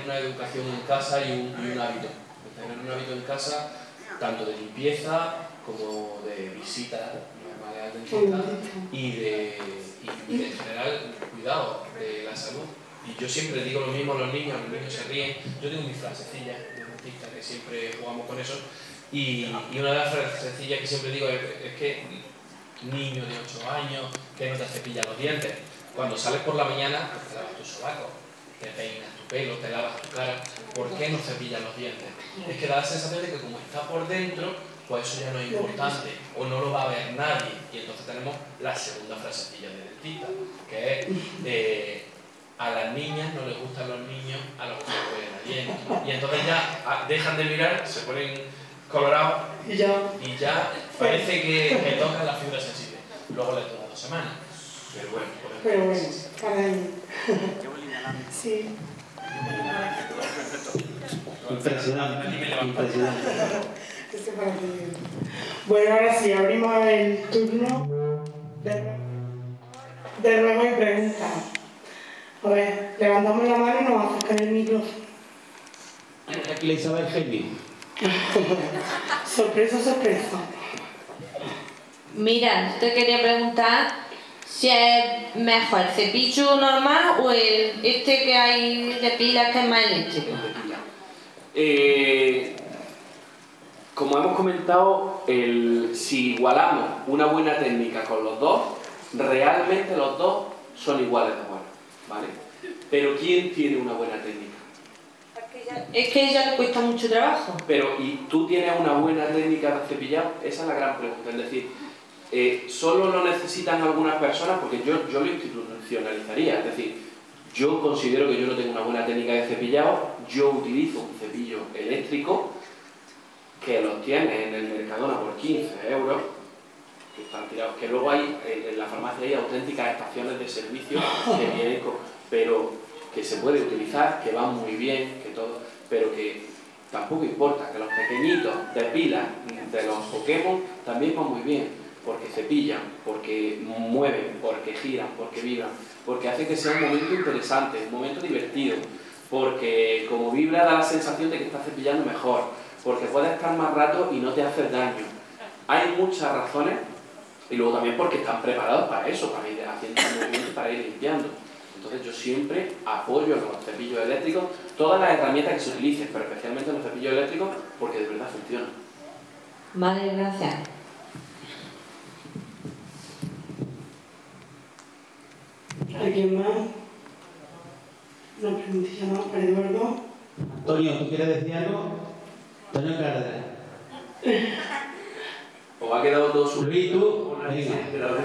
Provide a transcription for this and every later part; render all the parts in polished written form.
una educación en casa y un hábito. Tener un hábito en casa, tanto de limpieza como de visita normales al dentista y de en general cuidado de la salud. Y yo siempre digo lo mismo a los niños se ríen. Yo tengo mis frasecillas de dentista que siempre jugamos con eso. Y una de las frasecillas que siempre digo es que niño de 8 años que no te cepillas los dientes, cuando sales por la mañana pues te lavas tu sobaco, te peinas tu pelo, te lavas tu cara, ¿por qué no cepillas los dientes? Es que da la sensación de que como está por dentro, pues eso ya no es importante o no lo va a ver nadie. Y entonces tenemos la segunda frasecilla de dentista, que es a las niñas no les gustan los niños a los que les huelen bien. Y entonces ya dejan de mirar, se ponen colorados y ya parece que tocan la fibra sensible. Luego les toma 2 semanas. Pero bueno, para ahí. Sí. Impresionante, impresionante. Bueno, ahora sí, abrimos el turno de ruego y preguntas. A ver, levantamos la mano y nos acercan el micrófono. Isabel Genio. Sorpresa, sorpresa. Mira, te quería preguntar si es mejor el cepillo normal o este que hay de pilas que es más eléctrico. Como hemos comentado, si igualamos una buena técnica con los dos, realmente los dos son iguales de buenos, ¿vale? Pero ¿quién tiene una buena técnica? Es que a ella le cuesta mucho trabajo. Pero, ¿y tú tienes una buena técnica de cepillado? Esa es la gran pregunta. Es decir, solo lo necesitan algunas personas, porque yo lo institucionalizaría. Es decir, yo considero que yo no tengo una buena técnica de cepillado, yo utilizo un cepillo eléctrico que los tiene en el Mercadona por 15 euros, que están tirados, que luego hay, en la farmacia hay auténticas estaciones de servicio que vienen pero que se puede utilizar, que van muy bien, que todo, pero que tampoco importa, que los pequeñitos de pila de los Pokémon también van muy bien, porque cepillan, porque mueven, porque giran, porque vibran, porque hace que sea un momento interesante, un momento divertido, porque como vibra da la sensación de que estás cepillando mejor, porque puedes estar más rato y no te haces daño. Hay muchas razones, y luego también porque están preparados para eso, para ir haciendo movimientos, para ir limpiando. Entonces yo siempre apoyo en los cepillos eléctricos todas las herramientas que se utilicen, pero especialmente en los cepillos eléctricos, porque de verdad funcionan. Vale, gracias. ¿Alguien más? Una preguntilla más para Eduardo. Antonio, ¿tú quieres decir algo? Antonio Cárdenas. ¿Os ha quedado todo su Luis, tú? venga.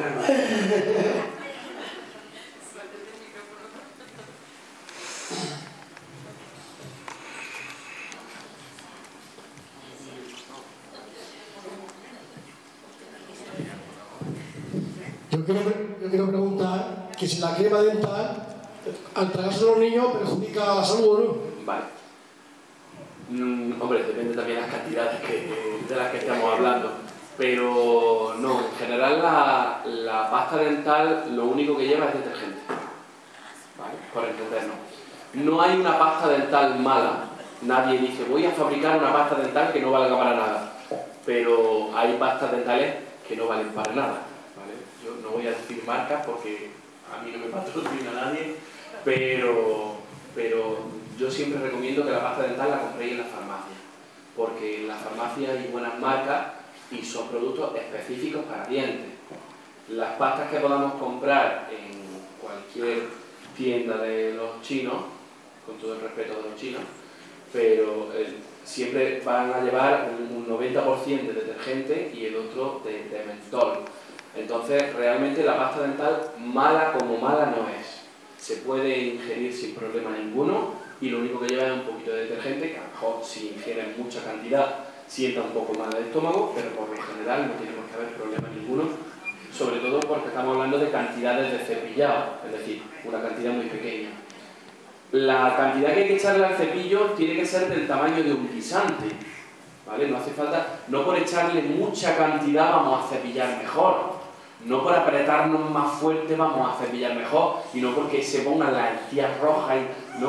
Yo quiero preguntar que si la crema dental, al tragarse a los niños, perjudica la salud, ¿no? Vale. Hombre, depende también de las cantidades de las que estamos hablando. Pero no, en general la pasta dental lo único que lleva es detergente. ¿Vale? Por entendernos. No hay una pasta dental mala. Nadie dice, voy a fabricar una pasta dental que no valga para nada. Pero hay pastas dentales que no valen para nada. ¿Vale? Yo no voy a decir marcas porque a mí no me patrocina nadie, pero yo siempre recomiendo que la pasta dental la compréis en la farmacia, porque en la farmacia hay buenas marcas y son productos específicos para dientes. Las pastas que podamos comprar en cualquier tienda de los chinos, con todo el respeto de los chinos, pero siempre van a llevar un 90% de detergente y el otro de mentol. Entonces, realmente la pasta dental, mala como mala no es. Se puede ingerir sin problema ninguno y lo único que lleva es un poquito de detergente, que a lo mejor si ingieres mucha cantidad sienta un poco mal el estómago, pero por lo general no tiene por qué haber problema ninguno, sobre todo porque estamos hablando de cantidades de cepillado, es decir, una cantidad muy pequeña. La cantidad que hay que echarle al cepillo tiene que ser del tamaño de un guisante, ¿vale? No hace falta, no por echarle mucha cantidad vamos a cepillar mejor, no por apretarnos más fuerte vamos a cepillar mejor, y no porque se pongan las encías rojas y no.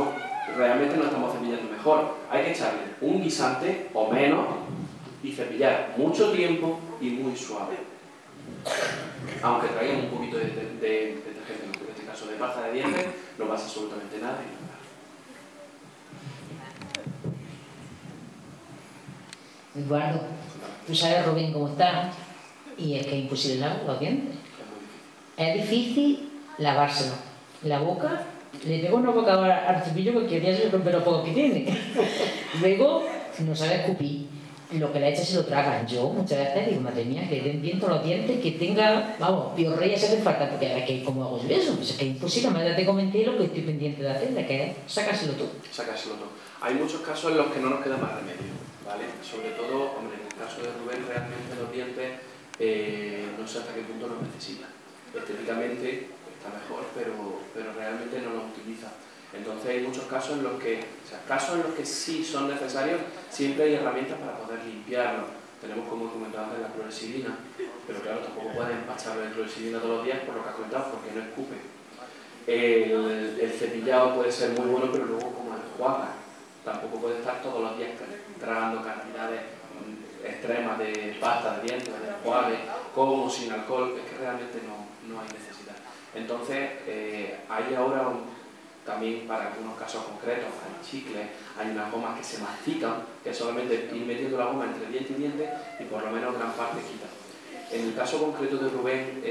realmente no estamos cepillando mejor. Hay que echarle un guisante o menos y cepillar mucho tiempo y muy suave. Aunque traigan un poquito de detergente, en este caso de pasta de dientes, no pasa absolutamente nada y nada. Eduardo, tú sabes, Rubén, cómo está, y es que es imposible lavar los dientes. Es difícil lavárselo. La boca, le pego una boca al cepillo porque quería se le rompe los pocos que tiene. Luego, no sabe escupir. Lo que le echa se lo tragan. Yo muchas veces digo, madre mía, que den bien todos los dientes, que tenga, vamos, piorrea se hace falta, porque a ver, ¿cómo hago yo eso? Pues es que es imposible, además ya te comenté lo que estoy pendiente de hacer, que es sacárselo todo. Sacárselo todo. Hay muchos casos en los que no nos queda más remedio, ¿vale? Sobre todo, hombre, en el caso de Rubén, realmente los dientes, no sé hasta qué punto los necesita. Estéticamente está mejor, pero realmente no los utiliza. Entonces hay muchos casos en los que, sí son necesarios, siempre hay herramientas para poder limpiarlo. Tenemos, como comentaba antes, la clorexidina, pero claro, tampoco puedes empacharlo de clorexidina todos los días por lo que has comentado, porque no escupe. El cepillado puede ser muy bueno, pero luego como enjuaga. Tampoco puede estar todos los días tragando cantidades extremas de pasta de dientes, de enjuague, con o sin alcohol, es que realmente no hay necesidad. Entonces, hay ahora también para algunos casos concretos, hay chicles, hay unas gomas que se mastican, que solamente ir metiendo la goma entre diente y diente y por lo menos gran parte quita. En el caso concreto de Rubén,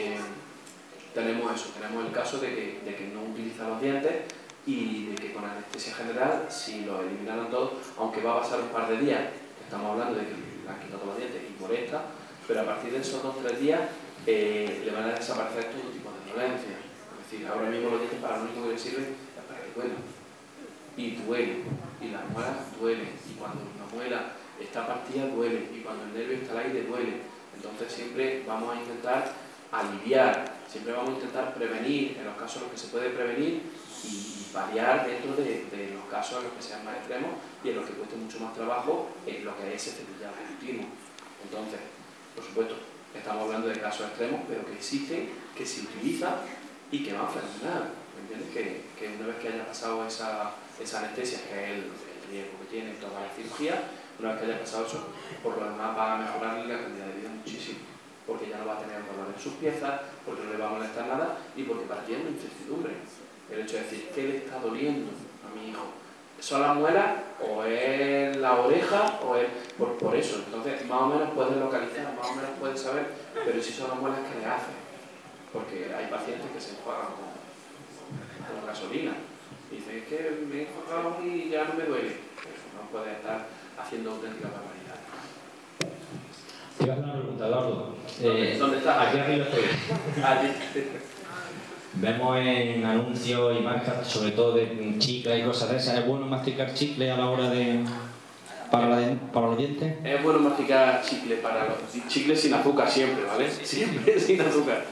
tenemos eso, tenemos el caso de que no utiliza los dientes y de que con anestesia general, si los eliminaran todos, aunque va a pasar un par de días, estamos hablando de que le han quitado los dientes y molesta, pero a partir de esos 2 o 3 días le van a desaparecer todo tipo de dolencias. Es decir, ahora mismo los dientes para lo único que les sirve es para que duelen. Y duele, y las muelas duelen, y cuando una muela está partida duele, y cuando el nervio está al aire duele. Entonces siempre vamos a intentar aliviar, siempre vamos a intentar prevenir en los casos en los que se puede prevenir y paliar dentro de los casos en los que sean más extremos y en los que cueste mucho más trabajo en lo que es ese cepillado continuo. Entonces, por supuesto, estamos hablando de casos extremos, pero que existen, que se utilizan y que van fenomenal. ¿Me entiendes? Que una vez que haya pasado esa anestesia, que es el riesgo que tiene toda la cirugía, una vez que haya pasado eso, por lo demás va a mejorarle la calidad de vida muchísimo. Porque ya no va a tener dolor en sus piezas, porque no le va a molestar nada y porque para ti es una incertidumbre. El hecho de decir, ¿qué le está doliendo a mi hijo? ¿Son las muelas o es la oreja o es por eso? Entonces más o menos puedes localizar, más o menos puedes saber, pero si son las muelas, ¿qué le hace? Porque hay pacientes que se enjuagan con gasolina y dicen, es que me he enjuagado y ya no me duele. Eso no puede estar haciendo auténticas barbaridades. Te iba a hacer una pregunta, Eduardo. ¿Dónde estás? Aquí arriba estoy. Allí. Vemos en anuncios y marcas, sobre todo de chicles y cosas de esas. ¿Es bueno masticar chicle a la hora de para los dientes? Es bueno masticar chicle chicle sin azúcar siempre, ¿vale? Siempre sin azúcar.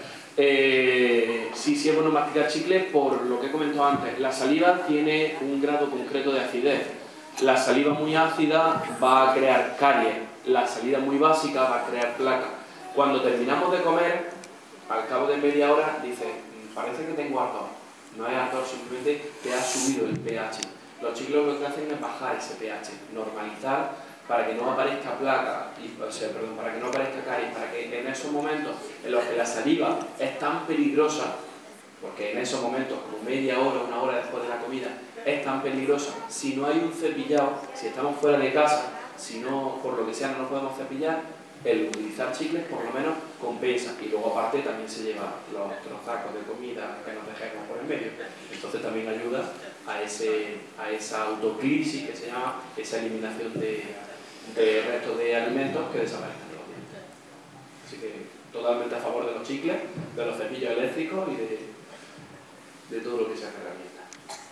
Sí es bueno masticar chicle por lo que he comentado antes. La saliva tiene un grado concreto de acidez. La saliva muy ácida va a crear caries. La saliva muy básica va a crear placa. Cuando terminamos de comer, al cabo de media hora, dice, parece que tengo ardor. No es ardor, simplemente te ha subido el pH. Los chicles lo que hacen es bajar ese pH, normalizar para que no aparezca placa, para que no aparezca caries, para que en esos momentos en los que la saliva es tan peligrosa, porque en esos momentos, como media hora, una hora después de la comida, es tan peligrosa, si no hay un cepillado, si estamos fuera de casa, si no, por lo que sea, no nos podemos cepillar, el utilizar chicles por lo menos compensa. Y luego aparte también se lleva los trozacos de comida que nos dejemos por el medio. Entonces también ayuda a esa autocrisis que se llama, esa eliminación de restos de alimentos que desaparecen de los dientes. Así que totalmente a favor de los chicles, de los cepillos eléctricos y de todo lo que sea herramienta.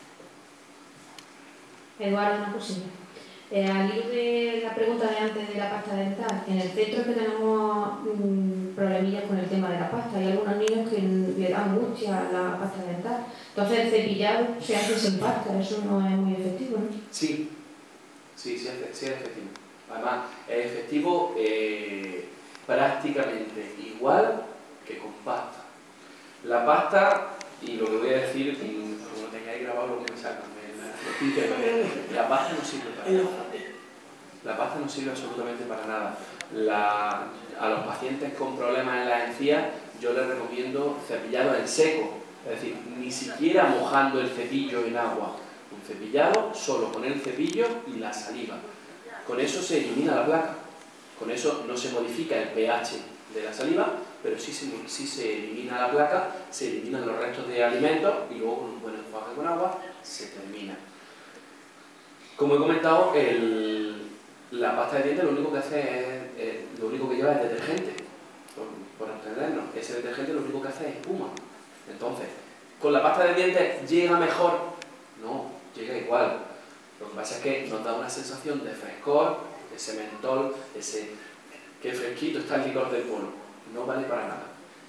Eduardo, una cosilla. Al hilo de la pregunta de antes de la pasta dental, en el centro es que tenemos problemillas con el tema de la pasta. Hay algunos niños que le dan angustia a la pasta dental. Entonces el cepillado se hace sin pasta, eso no es muy efectivo, ¿no? Sí es efectivo. Además, es efectivo prácticamente igual que con pasta. La pasta, y lo que voy a decir, como lo tengáis grabado, lo que me sacan, La pasta no sirve para nada. La pasta no sirve absolutamente para nada. A los pacientes con problemas en las encías yo les recomiendo cepillado en seco, es decir, ni siquiera mojando el cepillo en agua. Un cepillado solo con el cepillo y la saliva. Con eso se elimina la placa. Con eso no se modifica el pH de la saliva, pero sí se elimina la placa, se eliminan los restos de alimentos y luego con un buen enjuague con agua se termina. Como he comentado, la pasta de dientes lo único que hace lo único que lleva es detergente, por entendernos. Ese detergente lo único que hace es espuma. Entonces, ¿con la pasta de dientes llega mejor? No, llega igual. Lo que pasa es que nos da una sensación de frescor, ese mentol, qué fresquito está el licor del polo. No vale para nada.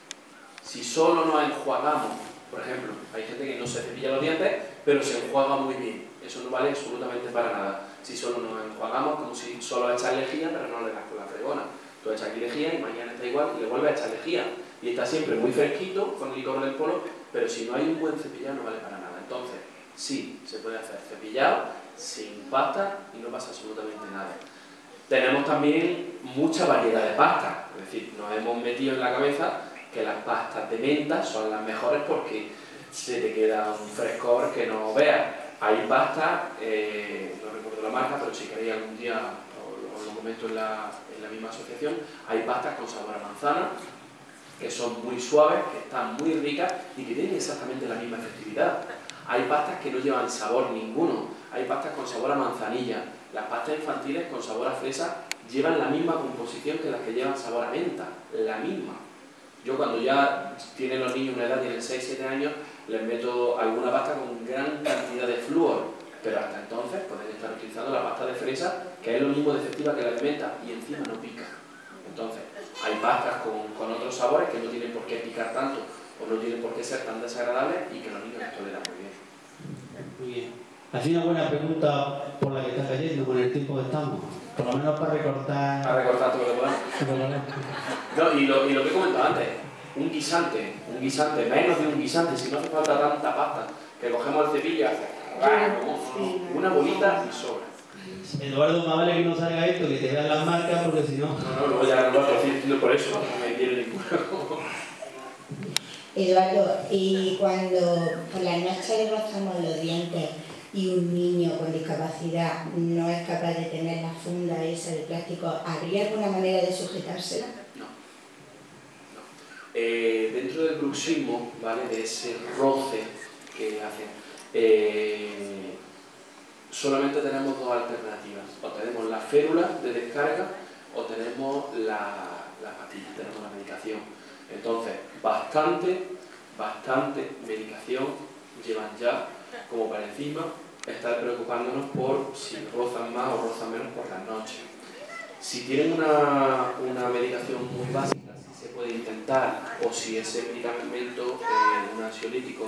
Si solo nos enjuagamos, por ejemplo, hay gente que no se cepilla los dientes, pero se enjuaga muy bien. Eso no vale absolutamente para nada. Si solo nos enjuagamos, como si solo echas lejía, pero no le das con la fregona. Tú echas aquí lejía y mañana está igual y le vuelves a echar lejía. Y está siempre muy fresquito con el licor del polo, pero si no hay un buen cepillado no vale para nada. Entonces, sí, se puede hacer cepillado sin pasta y no pasa absolutamente nada. Tenemos también mucha variedad de pastas, es decir, nos hemos metido en la cabeza que las pastas de menta son las mejores porque se te queda un frescor que no veas. Hay pastas, no recuerdo la marca, pero si queréis algún día os lo comento en la misma asociación, hay pastas con sabor a manzana, que son muy suaves, que están muy ricas y que tienen exactamente la misma efectividad. Hay pastas que no llevan sabor ninguno, hay pastas con sabor a manzanilla. Las pastas infantiles con sabor a fresa llevan la misma composición que las que llevan sabor a menta, la misma. Yo cuando ya tienen los niños una edad, tienen 6-7 años, les meto alguna pasta con gran cantidad de flúor, pero hasta entonces pueden estar utilizando la pasta de fresa, que es lo mismo de efectiva que la de menta, y encima no pica. Entonces, hay pastas con otros sabores que no tienen por qué picar tanto, o no tienen por qué ser tan desagradables, y que los niños les toleran muy bien. Muy bien. Ha sido una buena pregunta por la que está cayendo con el tiempo que estamos. Por lo menos para recortar... Para recortar todo lo que podamos. No, y lo que he comentado antes, un guisante, menos de un guisante, si no hace falta tanta pasta, que cogemos el cepillo y hace una bolita y sobra. Eduardo, más vale que no salga esto, que te vean las marcas, porque si no... No, luego ya no lo estoy diciendo por eso, no me quiere ninguna. Eduardo, y cuando por la noche le rozamos los dientes y un niño con discapacidad no es capaz de tener la funda esa de plástico, ¿habría alguna manera de sujetársela? No. Dentro del bruxismo, ¿vale?, de ese roce que hacen, solamente tenemos dos alternativas. O tenemos la férula de descarga o tenemos la pastilla, tenemos la medicación. Entonces, bastante medicación llevan ya, como para encima estar preocupándonos por si rozan más o rozan menos por las noches. Si tienen una medicación muy básica, si se puede intentar, o si ese medicamento, un ansiolítico,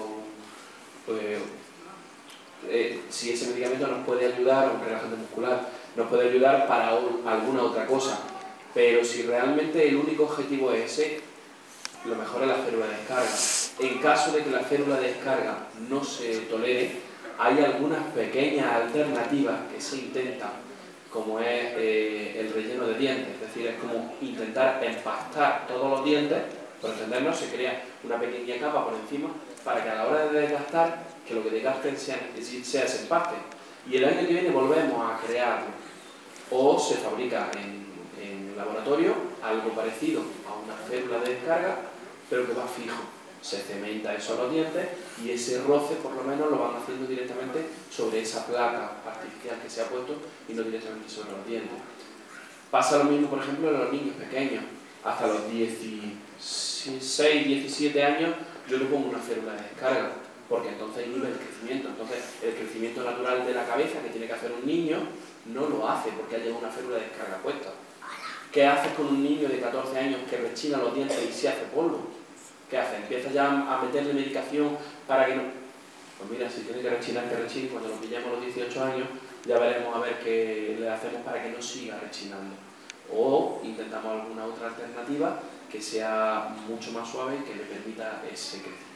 si ese medicamento nos puede ayudar, un relajante muscular, nos puede ayudar para alguna otra cosa. Pero si realmente el único objetivo es ese, lo mejor es la férula de descarga. En caso de que la férula de descarga no se tolere, hay algunas pequeñas alternativas que se intentan, como es el relleno de dientes, es decir, es como intentar empastar todos los dientes, por entendernos, se crea una pequeña capa por encima para que a la hora de desgastar, que lo que desgasten sea ese empaste. Y el año que viene volvemos a crearlo. O se fabrica en laboratorio algo parecido a una férula de descarga, pero que va fijo. Se cementa eso a los dientes y ese roce por lo menos lo van haciendo directamente sobre esa placa artificial que se ha puesto y no directamente sobre los dientes. Pasa lo mismo, por ejemplo, en los niños pequeños. Hasta los 16, 17 años yo le pongo una férula de descarga, porque entonces inhibe el crecimiento. Entonces el crecimiento natural de la cabeza que tiene que hacer un niño no lo hace porque ha llevado una férula de descarga puesta. ¿Qué haces con un niño de 14 años que rechina los dientes y se hace polvo? ¿Qué hace? ¿Empieza ya a meterle medicación para que no...? Pues mira, si tiene que rechinar, que rechine. Cuando lo pillemos a los 18 años ya veremos a ver qué le hacemos para que no siga rechinando. O intentamos alguna otra alternativa que sea mucho más suave y que le permita ese crecimiento.